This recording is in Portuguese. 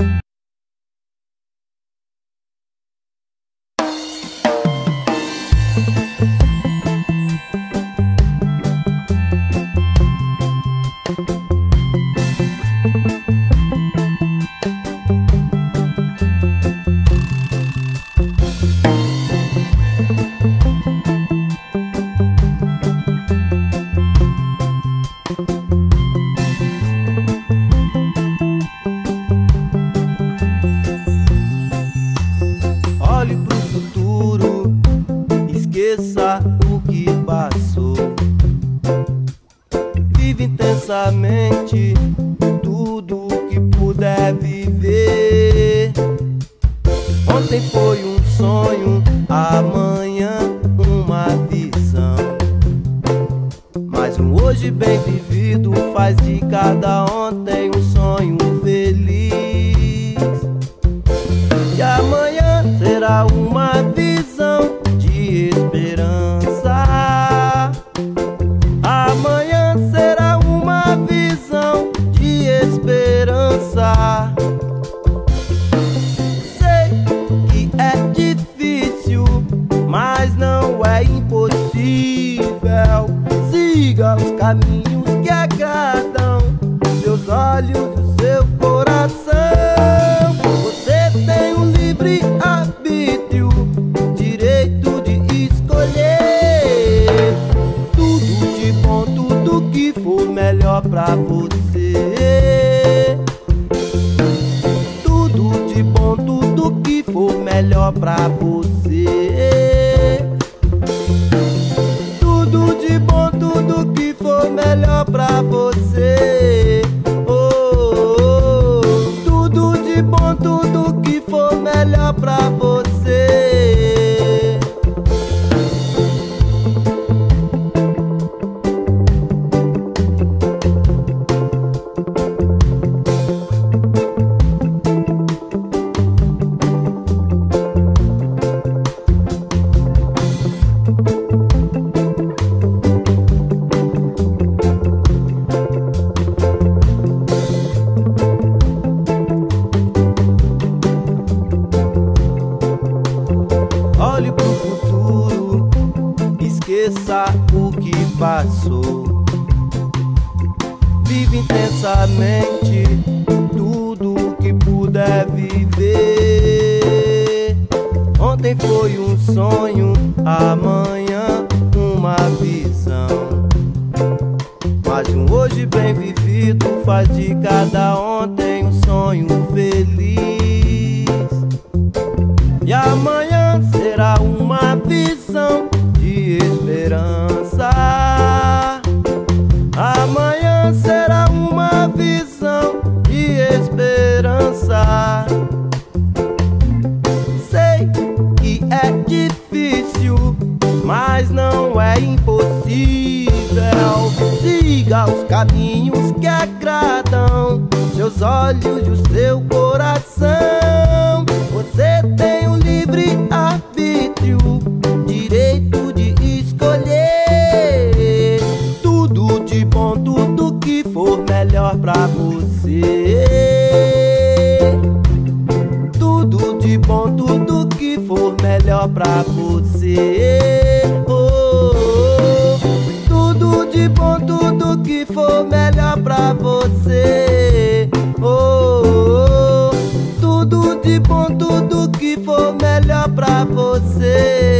Olhe pro futuro, esqueça o que passou. Vive intensamente tudo que puder viver. Ontem foi um sonho, amanhã uma visão. Mas um hoje bem vivido faz de cada ontem um sonho feliz. E amanhã será uma visão de esperança. Amanhã será uma visão de esperança. Sei que é difícil, mas não é impossível. Siga os caminhos que agradam seus olhos e seu coração. Você tem um livre arbítrio, direito de escolher tudo de bom, tudo que for melhor pra você. Tudo de bom, tudo que for melhor pra você. Tudo de bom, tudo que for melhor pra você. Oh, oh, oh. Tudo de bom, tudo que for melhor pra você. Olhe pro futuro, esqueça o que passou. Vive intensamente tudo que puder viver. Ontem foi um sonho, amanhã uma visão. Mas um hoje bem vivido faz de cada ontem um sonho feliz. E amanhã será uma visão de esperança. Amanhã será uma visão de esperança. Sei que é difícil, mas não é impossível. Siga os caminhos que agradam seus olhos e o seu coração. Você tem um livre arbítrio, direito de escolher tudo de bom, tudo que for melhor pra você. Tudo de bom, tudo que for melhor pra você. Oh, oh, oh. Tudo de bom, tudo que for melhor pra você. Oh, oh, oh. Tudo de bom, tudo que for melhor pra você.